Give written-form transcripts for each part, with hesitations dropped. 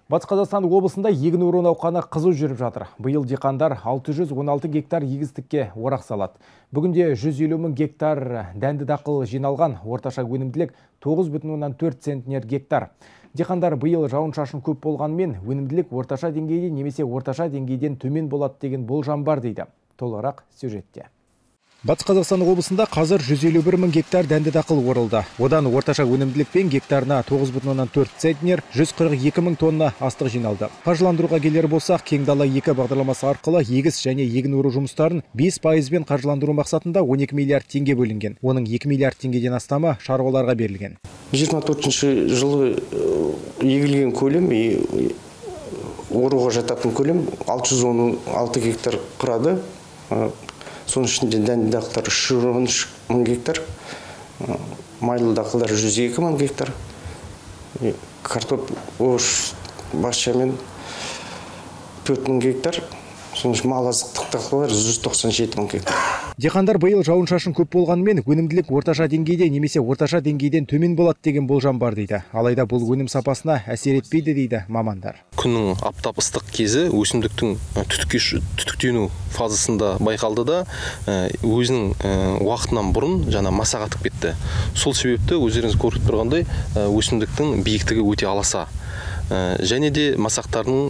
Батыс Қазақстан облысында егін ору науқаны қызу жүріп жатыр. Биыл диқандар 616 гектар егістікке орақ салады. Бүгінде 150 мың гектар дәнді дақыл жиналған, орташа өнімділік 9,4 центнер гектар. Диқандар биыл жауын-шашын көп болғанымен, өнімділік орташа деңгейден немесе орташа деңгейден төмен болады деген болжам бар дейді. Толығырақ сюжетте. Батыс Қазақстан облысында қазір 151 мың гектар дәнді дақыл орылды. Одан орташа өнімділікпен гектарына 9,4 центнер, 142 мың тонна астық жиналды. Қаржыландыруға келер болсақ, Кең дала 2 бағдарламасы арқылы егіс және егін ору жұмыстарын 5%-бен қаржыландыру мақсатында 12 миллиард теңге бөлінген. Оның 2 миллиард теңгеден астамы шаруаларға берілген. 24 жылы егілген көлем оруға жататын көлем 616 гектар құрады. Соның ішінде дәнді дақылдар 313 мың гектар, майлы дақылдар 102 мың гектар, картоп басшамен 4 мың гектар, соның ішінде мал азықтық дақылдар 197 мың гектар. Диқандар биыл жауын-шашын көп болғанымен, өнімділік орташа деңгейде немесе орташа деңгейден төмен болады деген болжам бар дейді. Алайда бұл өнім сапасына әсер етпейді дейді мамандар. Күннің аптап ыстық кезі өсімдіктің түтіктену фазасында байқалды да, өзінің уақытынан бұрын жаңа масақ атып кетті. Сол себепті өздеріңіз көріп тұрғандай өсімдіктің биіктігі өте аласа. Және де масақтардың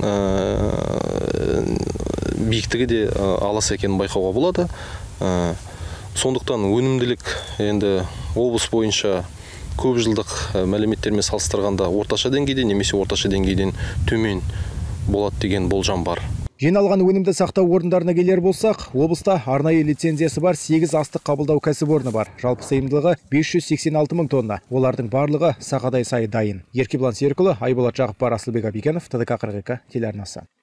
биіктігі де аласа екенін байқауға болады. Сондықтан өнімділік енді облыс бойынша көп жылдық мәліметтермен салыстырғанда орташа деңгейде немесе орташа деңгейден төмен болады деген болжам бар. Жиналған өнімді сақтау орындарына келер болсақ, облыста арнайы лицензиясы бар 8 астық қабылдау кәсіпорны бар. Жалпы сыйымдылығы 586 мың тонна. Олардың барлығы сақадай сай дайын. Еркебұлан Серікұлы, Айболат Жақыпбар, Асылбек Абикенов, ТДК 42 телеарнасы.